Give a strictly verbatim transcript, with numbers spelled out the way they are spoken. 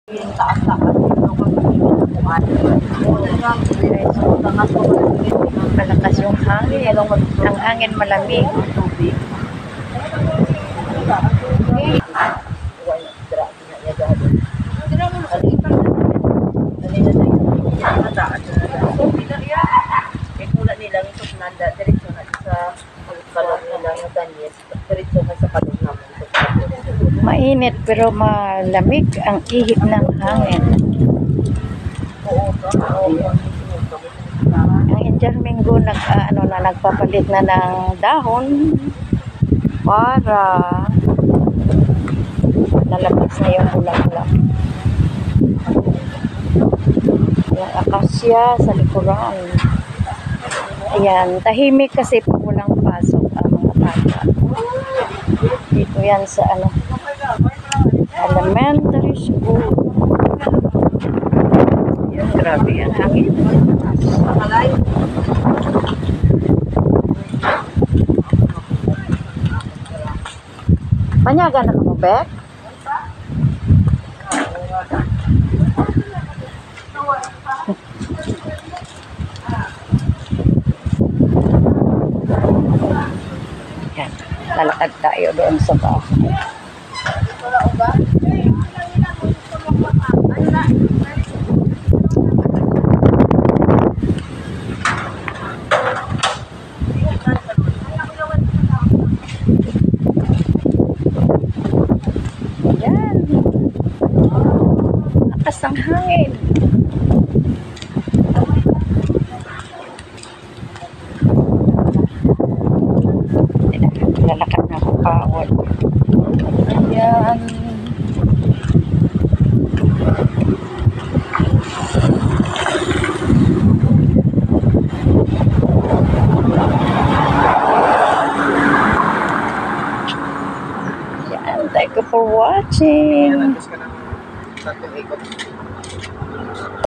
Yung taas-taas yung pagkakuan. Malakas yung hangin. Ang hangin malamig. Tubig. Nilang ito nanda diretso na sa kalog nila ng Daniel diretso na sa kalog naman. Mainit pero malamig ang ihip ng hangin. Ang Injarmingo nag uh, ano na nagpapalit na ng dahon para nalabas na yung ulang-ulang. Yung akasya sa likuran. Ayan, tahimik kasi pag walang pasok ang mga bata. Dito yan sa ano, elementary school. Ayan, grabe yan, hangin. Panyaga na ka mo, Bek? Yan, lalakad tayo doon sa bahay. Yan, lakas ng hangin. Lalakad na ako pawad. Ayan. Ayan. Thank you for watching.